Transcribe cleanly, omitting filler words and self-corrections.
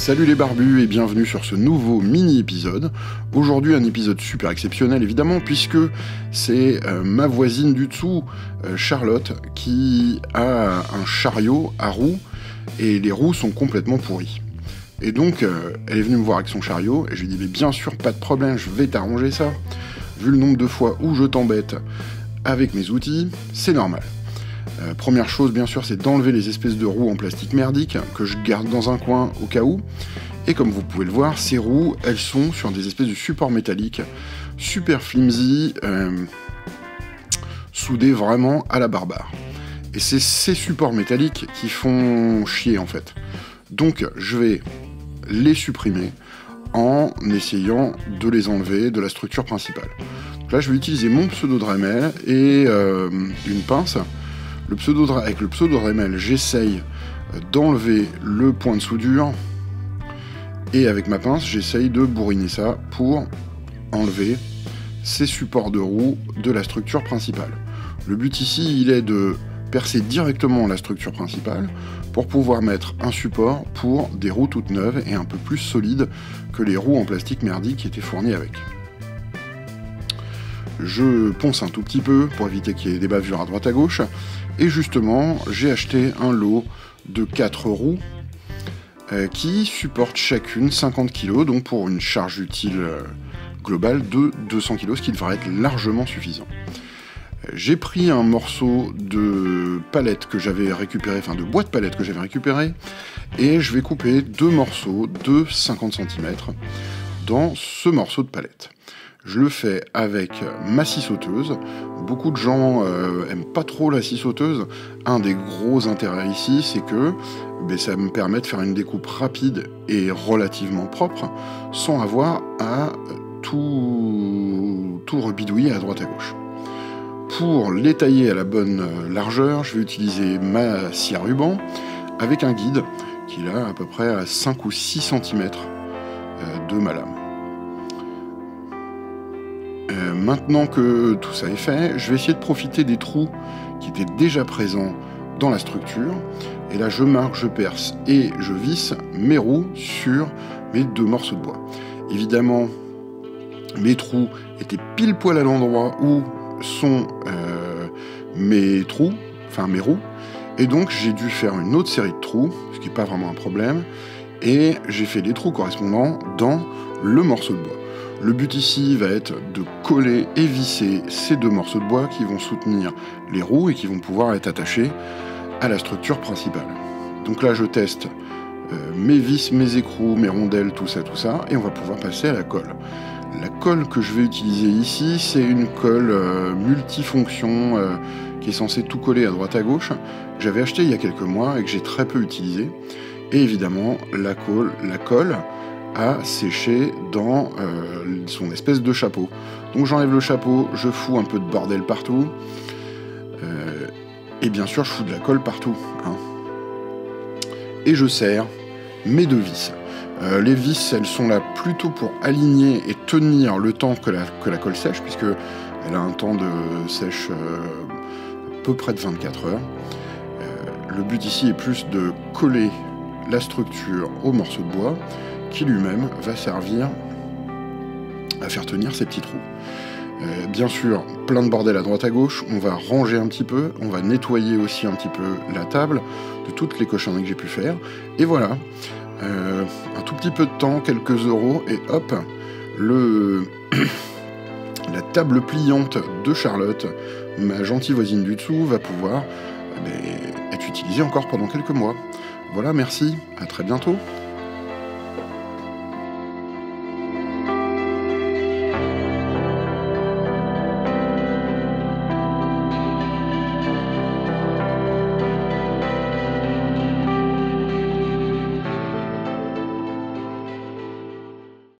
Salut les barbus et bienvenue sur ce nouveau mini-épisode. Aujourd'hui un épisode super exceptionnel évidemment puisque c'est ma voisine du dessous, Charlotte, qui a un chariot à roues et les roues sont complètement pourries. Et donc elle est venue me voir avec son chariot et je lui ai dit mais bien sûr pas de problème, je vais t'arranger ça. Vu le nombre de fois où je t'embête avec mes outils, c'est normal. Première chose, bien sûr, c'est d'enlever les espèces de roues en plastique merdique que je garde dans un coin au cas où. Et comme vous pouvez le voir, ces roues, elles sont sur des espèces de supports métalliques super flimsy, soudés vraiment à la barbare. Et c'est ces supports métalliques qui font chier en fait. Donc je vais les supprimer en essayant de les enlever de la structure principale. Donc là, je vais utiliser mon pseudo-Dremel et une pince. Avec le pseudo-Dremel, j'essaye d'enlever le point de soudure et avec ma pince, j'essaye de bourriner ça pour enlever ces supports de roue de la structure principale. Le but ici, il est de percer directement la structure principale pour pouvoir mettre un support pour des roues toutes neuves et un peu plus solides que les roues en plastique merdique qui étaient fournies avec. Je ponce un tout petit peu pour éviter qu'il y ait des bavures à droite à gauche. Et justement, j'ai acheté un lot de 4 roues qui supportent chacune 50 kg, donc pour une charge utile globale de 200 kg, ce qui devrait être largement suffisant. J'ai pris un morceau de palette que j'avais récupéré, enfin de boîte palette que j'avais récupéré, et je vais couper 2 morceaux de 50 cm dans ce morceau de palette. Je le fais avec ma scie sauteuse. Beaucoup de gens aiment pas trop la scie sauteuse. Un des gros intérêts ici, c'est que ça me permet de faire une découpe rapide et relativement propre, sans avoir à tout rebidouiller à droite à gauche. Pour les tailler à la bonne largeur, je vais utiliser ma scie à ruban avec un guide qui est là à peu près à 5 ou 6 cm de ma lame. Maintenant que tout ça est fait, je vais essayer de profiter des trous qui étaient déjà présents dans la structure. Et là, je marque, je perce et je visse mes roues sur mes 2 morceaux de bois. Évidemment, mes trous étaient pile poil à l'endroit où sont mes roues. Et donc, j'ai dû faire une autre série de trous, ce qui n'est pas vraiment un problème. Et j'ai fait les trous correspondants dans le morceau de bois. Le but ici va être de coller et visser ces 2 morceaux de bois qui vont soutenir les roues et qui vont pouvoir être attachés à la structure principale. Donc là, je teste mes vis, mes écrous, mes rondelles, tout ça, et on va pouvoir passer à la colle. La colle que je vais utiliser ici, c'est une colle multifonction qui est censée tout coller à droite à gauche, que j'avais acheté il y a quelques mois et que j'ai très peu utilisé. Et évidemment, la colle à sécher dans son espèce de chapeau. Donc j'enlève le chapeau, je fous un peu de bordel partout, et bien sûr je fous de la colle partout. Et je serre mes 2 vis. Les vis, elles sont là plutôt pour aligner et tenir le temps que la colle sèche, puisque elle a un temps de sèche à peu près de 24 heures. Le but ici est plus de coller la structure au morceau de bois, qui lui-même va servir à faire tenir ces petits trous. Bien sûr, plein de bordel à droite à gauche, on va ranger un petit peu, on va nettoyer aussi un petit peu la table de toutes les cochonneries que j'ai pu faire, et voilà, un tout petit peu de temps, quelques euros, et hop, la table pliante de Charlotte, ma gentille voisine du dessous, va pouvoir être utilisée encore pendant quelques mois. Voilà, merci, à très bientôt.